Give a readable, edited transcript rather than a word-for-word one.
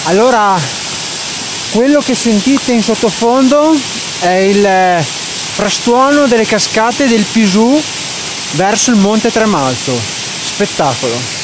Allora, quello che sentite in sottofondo è il frastuono delle cascate del Pisù verso il Monte Tremalto. Spettacolo!